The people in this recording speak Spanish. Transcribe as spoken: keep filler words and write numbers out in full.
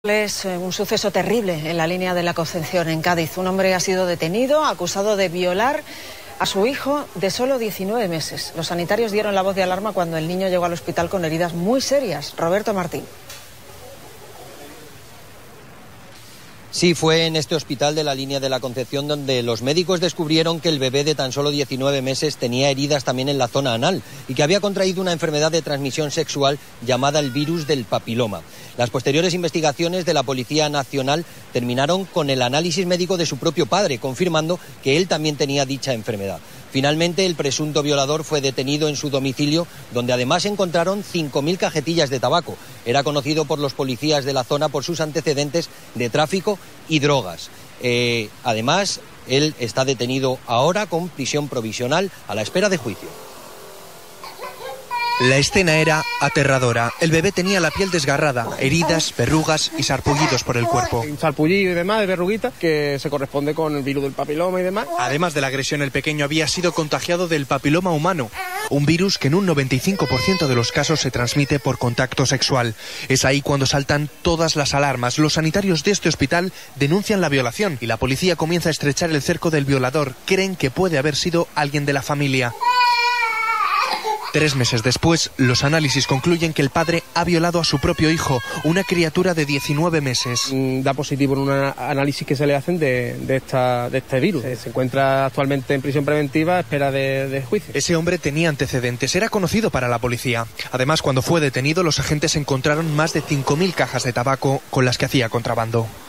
Es un suceso terrible en la línea de la Concepción, en Cádiz. Un hombre ha sido detenido, acusado de violar a su hijo de solo diecinueve meses. Los sanitarios dieron la voz de alarma cuando el niño llegó al hospital con heridas muy serias. Roberto Martín. Sí, fue en este hospital de la línea de la Concepción donde los médicos descubrieron que el bebé de tan solo diecinueve meses tenía heridas también en la zona anal y que había contraído una enfermedad de transmisión sexual llamada el virus del papiloma. Las posteriores investigaciones de la Policía Nacional terminaron con el análisis médico de su propio padre, confirmando que él también tenía dicha enfermedad. Finalmente, el presunto violador fue detenido en su domicilio, donde además encontraron cinco mil cajetillas de tabaco. Era conocido por los policías de la zona por sus antecedentes de tráfico y drogas. Eh, además, él está detenido ahora con prisión provisional a la espera de juicio. La escena era aterradora. El bebé tenía la piel desgarrada, heridas, verrugas y sarpullidos por el cuerpo. Un sarpullido y demás, de verruguitas, que se corresponde con el virus del papiloma y demás. Además de la agresión, el pequeño había sido contagiado del papiloma humano, un virus que en un noventa y cinco por ciento de los casos se transmite por contacto sexual. Es ahí cuando saltan todas las alarmas. Los sanitarios de este hospital denuncian la violación y la policía comienza a estrechar el cerco del violador. Creen que puede haber sido alguien de la familia. Tres meses después, los análisis concluyen que el padre ha violado a su propio hijo, una criatura de diecinueve meses. Da positivo en un análisis que se le hacen de, de, esta, de este virus. Se encuentra actualmente en prisión preventiva a espera de, de juicio. Ese hombre tenía antecedentes, era conocido para la policía. Además, cuando fue detenido, los agentes encontraron más de cinco mil cajas de tabaco con las que hacía contrabando.